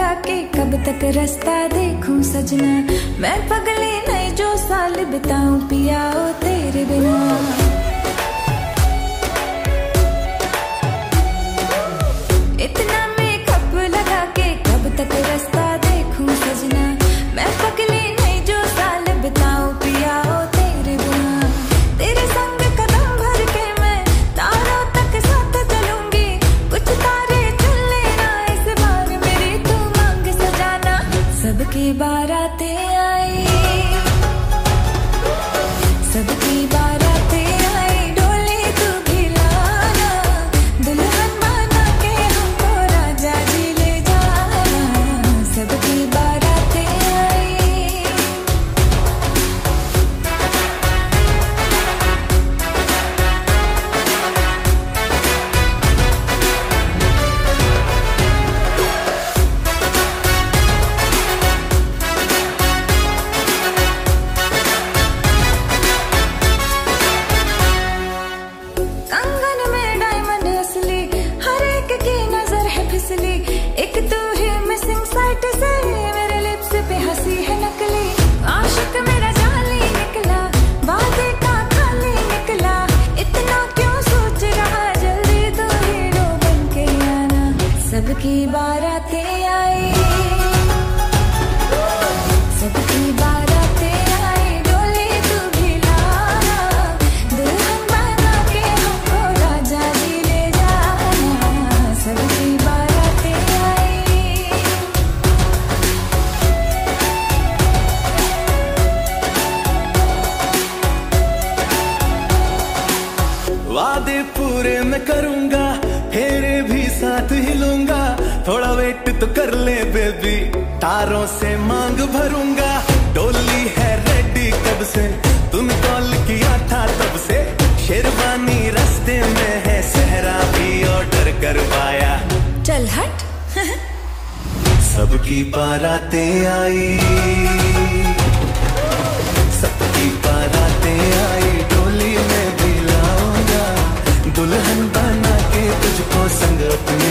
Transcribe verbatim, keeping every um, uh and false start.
लगा के कब तक रास्ता देखूं सजना, मैं पगली नहीं जो साल बिताऊं पिया ओ तेरे बिना। इतना मेकअप लगा के कब तक रास्ता देखूं सजना, मैं पगली नहीं जो साल बिताऊं पिया ओ तेरे बिना। तेरे संग कदम भर के मैं तारों तक साथ चलूंगी, कुछ तारे चुन लेना इस बार मेरी तू मांग सजाना। सबकी बारातें आई, सबकी बारातें आई, डोली तू भी लाना, दुल्हन बना के हमको राजा जी ले जाना। सबकी बारातें आई, कंगन में डायमंड असली, हर एक की नजर है फिसली, एक तू ही मिसिंग साइट से मेरे लिप्स पे हंसी है नकली। आशिक मेरा जाली निकला, वादे का खाली निकला, इतना क्यों सोच रहा, जल्दी तू हीरो बन के आना। सबकी बारातें आई, सबकी बारातें आई, डोली तू भी लाना, दुल्हन बना के हमको राजा जी ले जाना। सबकी बारातें आई, वादे पूरे मैं करूंगा, फेरे भी साथ ही लूंगा, थोड़ा वेट तो कर ले बेबी, तारों से मांग भरूंगा। डोली है रेडी कब से, तूने कॉल किया था तब से, शेरवानी रास्ते में है, सहरा भी ऑर्डर करवाया। चल हट सबकी बारातें आई, सबकी बारातें आई, डोली में भी लाऊंगा, दुल्हन बना के तुझको संग अपने